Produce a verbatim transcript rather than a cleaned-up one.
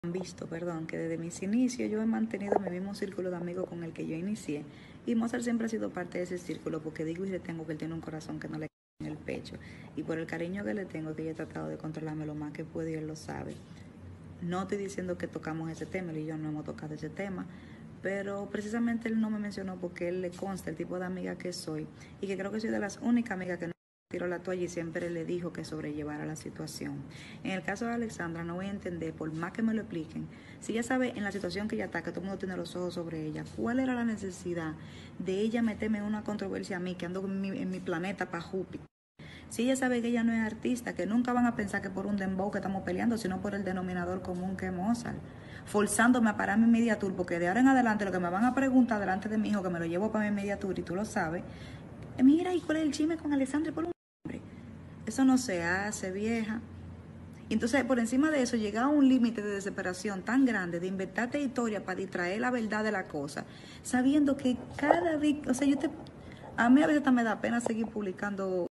Han visto, perdón, que desde mis inicios yo he mantenido mi mismo círculo de amigos con el que yo inicié y Mozart siempre ha sido parte de ese círculo porque digo y le tengo que él tiene un corazón que no le cae en el pecho y por el cariño que le tengo que yo he tratado de controlarme lo más que puedo y él lo sabe. No estoy diciendo que tocamos ese tema, él y yo no hemos tocado ese tema, pero precisamente él no me mencionó porque él le consta el tipo de amiga que soy y que creo que soy de las únicas amigas que no tiró la toalla y siempre le dijo que sobrellevara la situación. En el caso de Alexandra no voy a entender, por más que me lo expliquen, si ella sabe en la situación que ella está, que todo el mundo tiene los ojos sobre ella, ¿cuál era la necesidad de ella meterme en una controversia a mí, que ando en mi, en mi planeta para Júpiter? Si ella sabe que ella no es artista, que nunca van a pensar que por un dembow que estamos peleando, sino por el denominador común que es Mozart, forzándome a parar mi media tour, porque de ahora en adelante lo que me van a preguntar delante de mi hijo, que me lo llevo para mi media tour y tú lo sabes, mira, ¿y cuál es el chisme con Alexandre por un hombre? Eso no se hace, vieja. Entonces, por encima de eso, llega a un límite de desesperación tan grande de inventarte historia para distraer la verdad de la cosa, sabiendo que cada vez, o sea, yo te, a mí a veces hasta me da pena seguir publicando